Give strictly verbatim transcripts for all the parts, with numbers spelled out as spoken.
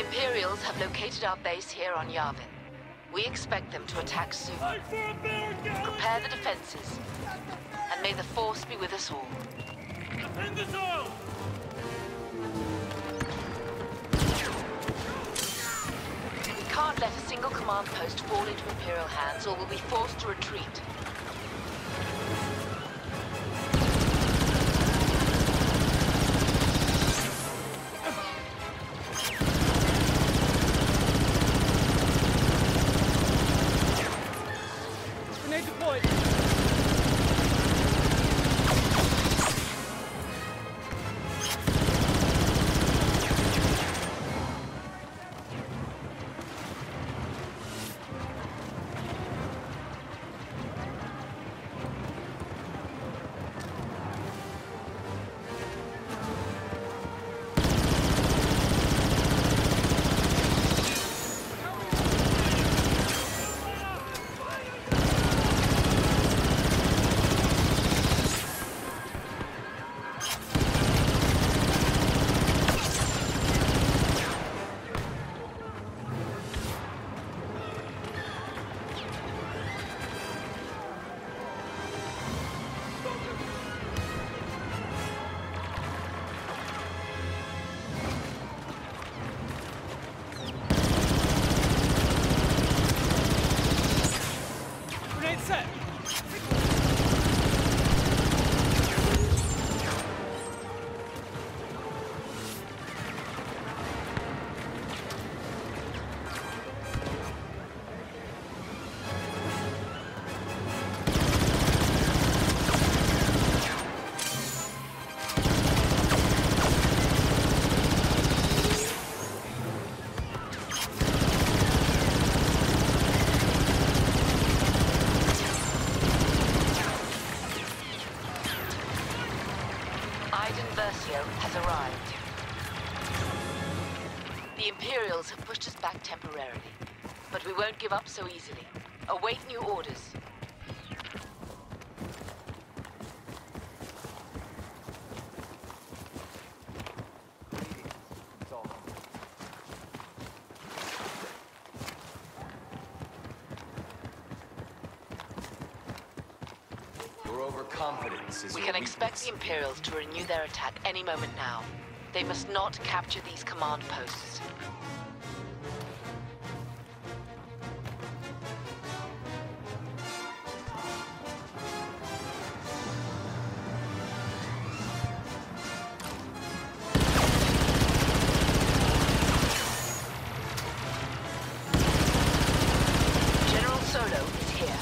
Imperials have located our base here on Yavin. We expect them to attack soon. Prepare the defenses, and may the Force be with us all. Defend the zone! We can't let a single command post fall into Imperial hands, or we'll be forced to retreat. Grenade deployed! Grenade set! Iden Versio has arrived. The Imperials have pushed us back temporarily, but we won't give up so easily. Await new orders. Your overconfidence is We your can expect weakness. the Imperials to renew their attack any moment now. They must not capture these command posts. General Solo is here.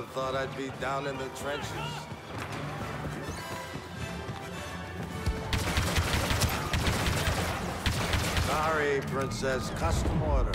have thought I'd be down in the trenches. Sorry, Princess. Custom order.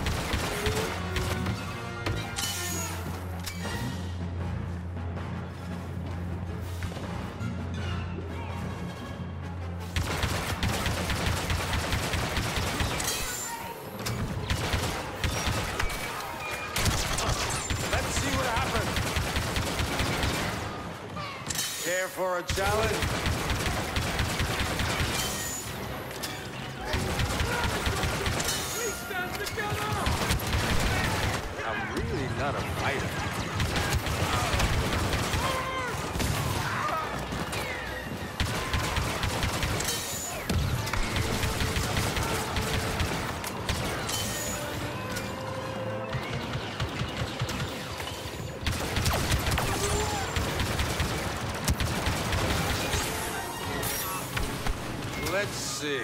Let's see what happens. Care for a challenge? I'm really not a fighter. Let's see.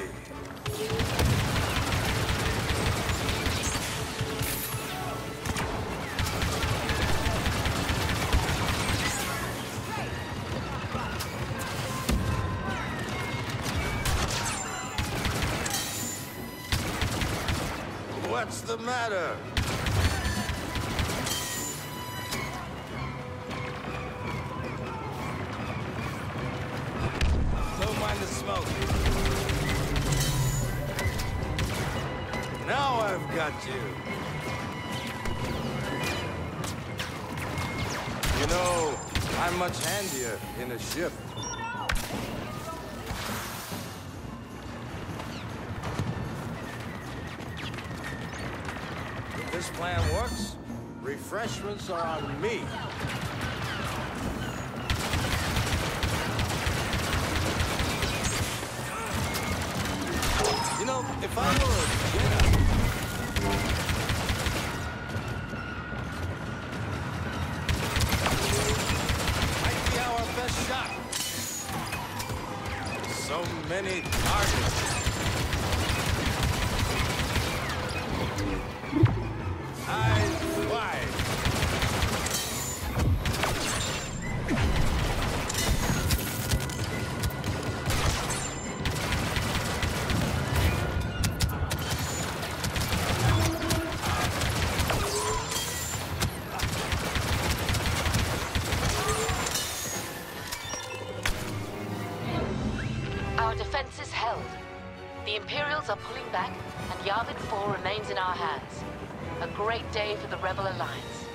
What's the matter? Don't mind the smoke. Now I've got you. You know, I'm much handier in a ship. If this plan works, refreshments are on me. You know, if I were a Jedi, might be our best shot. So many targets. Eyes wide. Our defense is held. The Imperials are pulling back, and Yavin four remains in our hands. A great day for the Rebel Alliance.